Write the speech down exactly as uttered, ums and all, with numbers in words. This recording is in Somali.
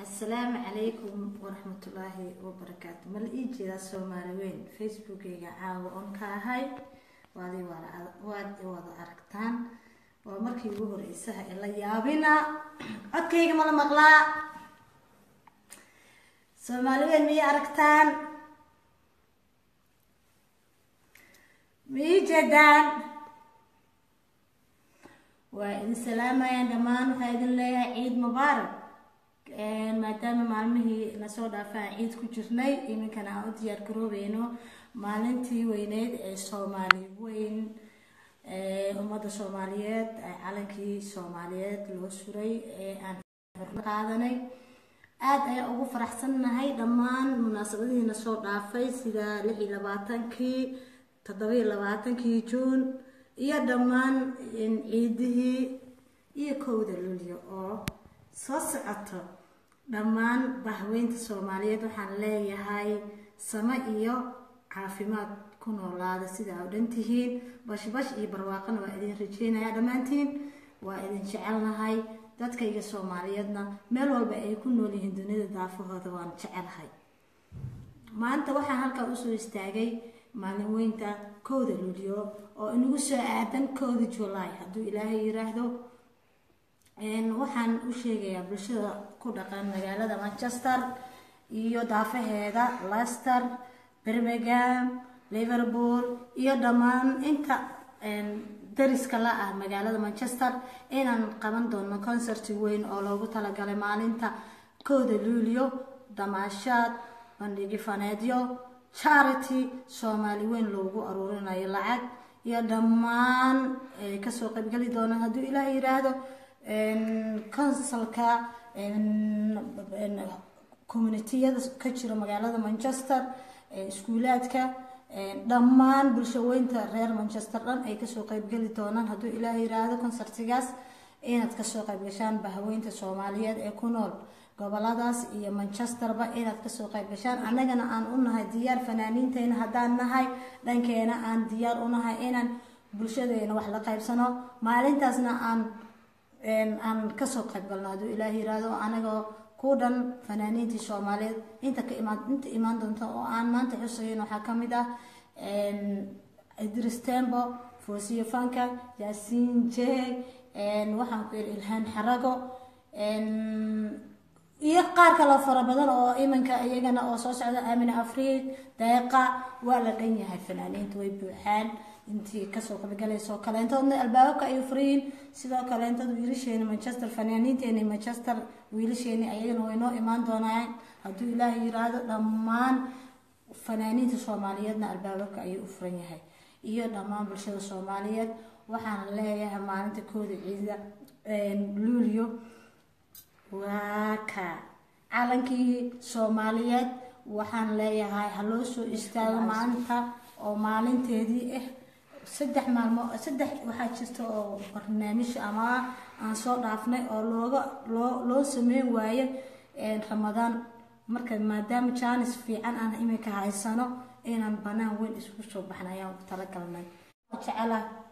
السلام عليكم ورحمة الله وبركاته. مال إيجي سومالوين فيسبوك يا عاو أون كاهاي وادي ورا وادي وضع أركتان ومركي وهو رئيسها إلا يابينا أوكي مال مغلا سومالوين مي أركتان مي جدان وإن سلامة يا دمان وهذا اللي عيد مبارك maadaama maalmihii la soo dhaafay ciid ku jirnay iminkana aan u diyaar garoobayno maalintii weyneed ee Soomaali weyn ee ummadda Soomaaliyeed ee calankii Soomaaliyeed loo suray ee aan qaadanay aad ayaan ugu faraxsanahay dhammaan munaasabadihii la soo dhaafay sida lix iyo labaatankii toddoba iyo labaatankii Juun iyo dhammaan ciidihii iyo kowda Luulyo oo soo socoto dhammaan bahweynta Soomaaliyeed waxaan leeyahay sama iyo caafimaad ku noolaada sida aad dhantihiin bash bash iyo barwaaqana waa idin rajeynayaa dhamaantiin waa idin jecelnahay dadkayga Soomaaliyeedna meel walba ay ku nool yihiin dunida daafahooda waan jecelahay maanta waxaan halka u soo istaagay maalin weynta kowda Luulyo oo inagu soo aadan kowda July hadduu Ilaahay yiraahdo een waxaan u sheegayaa bulshada ku dhaqan magaalada Manchester iyo daafaheeda Leicester, Birmingham, Liverpool iyo dhammaan inta een dariska la ah magaalada Manchester inaan qaban doono concert weyn oo loogu talagalay maalinta kowda Luulyo damaashaad bandhig faneedyo charity Soomaali weyn loogu aruurinayo lacag iyo dhammaan ka soo qayb gali doona hadduu Ilaahay yiraahdo een councilka een community-yada ka jira magaalada Manchester ee iskuulaadka dhammaan bulshooyinka reer Manchester dhan ay ka soo qayb gali doonaan hadduu Ilaahay yiraahdo concertigaas inaad ka soo qayb gashaan bahweynta Soomaaliyeed ee ku nool goboladaas iyo Manchester ba inaad ka soo qayb gashaan annagana aan u nahay diyaar fanaaniinteena haddaan nahay dhankeena aan diyaar u nahay inaan bulshadeena wax la qaybsano maalintaasna aan een aan ka soo qayb galno hadduu Ilaahay yiraahdo anagoo ku dhan fanaaniintii Soomaaliyeed inta ka imaan inta imaan doonto oo aan maanta xusayn waxa kamid ah een Idris Tembo Foosiyo Fanka Yaasiin Jey een waxaan ku ilhaan xarago een iyo qaar kale fara badan oo imanka iyagana oo soo socda Aamina Afriid Deeqa waa la dhan yahay fanaaniintu way buuxaan intii ka soo qayb galayso kaleentooda albaabka ay furiin sidoo kaleentooda wiilasheena Manchester fanaaniinteena Manchester wiilasheena ayagana way noo imaan doonaan hadduu Ilaahay yiraahdo dhammaan fanaaniinta Soomaaliyeedna albaabka ay u furan yahay iyo dhammaan bulshada Soomaaliyeed waxaan leeyahay maalinta kooda ciida een Luulyo waa ka calankii Soomaaliyeed waxaan leeyahay haloo soo istaago maanta oo maalinteedii ah saddex maalmo saddex waxa jirta oo barnaamij ama aan soo dhaafnay oo looga loo loo sameyn waaye ee Ramadaan marka maadaama chance fiican aan imika haysano inaan banaan weyn isku soo baxnayaan tala galnay jecela